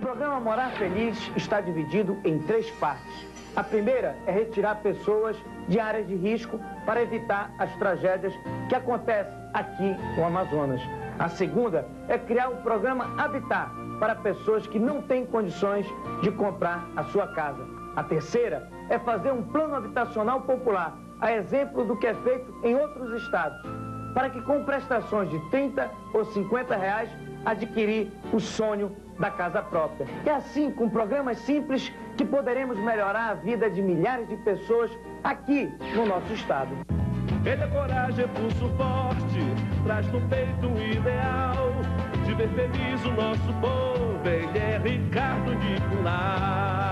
programa Morar Feliz está dividido em 3 partes. A primeira é retirar pessoas de áreas de risco para evitar as tragédias que acontecem aqui no Amazonas. A segunda é criar o programa Habitar para pessoas que não têm condições de comprar a sua casa. A terceira é fazer um plano habitacional popular, a exemplo do que é feito em outros estados, para que com prestações de 30 ou 50 reais adquirir o sonho da casa própria. É assim, com programas simples, que poderemos melhorar a vida de milhares de pessoas aqui no nosso estado. Ele é coragem, pulso forte, traz no peito um ideal de ver feliz o nosso povo. Ele é Ricardo de Goulart.